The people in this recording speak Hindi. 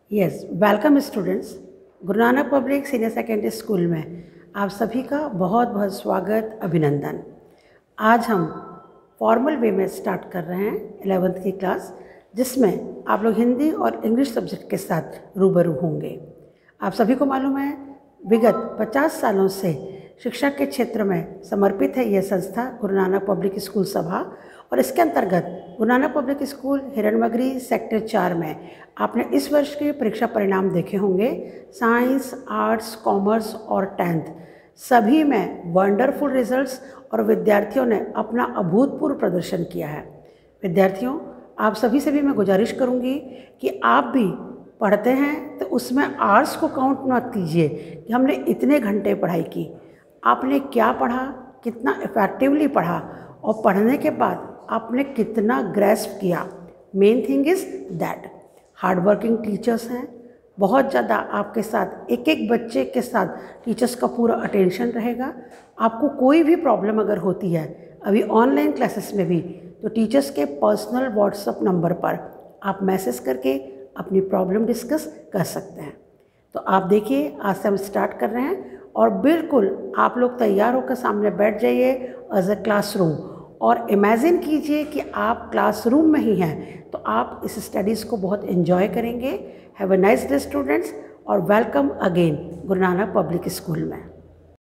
Yes, welcome students. Guru Nanak public senior secondary school में आप सभी का बहुत बहुत स्वागत, अभिनंदन। आज हम फॉर्मल वे में स्टार्ट कर रहे हैं 11th की क्लास, जिसमें आप लोग हिंदी और इंग्लिश सब्जेक्ट के साथ रूबरू होंगे। आप सभी को मालूम है, विगत 50 सालों से शिक्षा के क्षेत्र में समर्पित है यह संस्था गुरु नानक पब्लिक स्कूल सभा, और इसके अंतर्गत Guru Nanak public school Hiranmagri sector 4 में आपने इस वर्ष के परीक्षा परिणाम देखे होंगे। साइंस, आर्ट्स, कॉमर्स और 10th सभी में वंडरफुल रिजल्ट्स और विद्यार्थियों ने अपना अभूतपूर्व प्रदर्शन किया है। विद्यार्थियों, आप सभी से भी मैं गुजारिश करूंगी कि आप भी पढ़ते हैं तो उसमें आवर्स को काउंट मत कीजिए कि हमने इतने घंटे पढ़ाई की। आपने क्या पढ़ा, कितना इफेक्टिवली पढ़ा और पढ़ने के बाद आपने कितना ग्रैस्प किया। Main thing is that hard working teachers हैं, बहुत ज़्यादा आपके साथ एक एक बच्चे के साथ टीचर्स का पूरा अटेंशन रहेगा। आपको कोई भी प्रॉब्लम अगर होती है अभी ऑनलाइन क्लासेस में भी, तो टीचर्स के पर्सनल व्हाट्सएप नंबर पर आप मैसेज करके अपनी प्रॉब्लम डिस्कस कर सकते हैं। तो आप देखिए, आज से हम स्टार्ट कर रहे हैं और बिल्कुल आप लोग तैयार होकर सामने बैठ जाइए एज ए क्लासरूम, और इमेजिन कीजिए कि आप क्लासरूम में ही हैं, तो आप इस स्टडीज़ को बहुत एंजॉय करेंगे। Have a nice day students, और welcome again Guru Nanak public school में।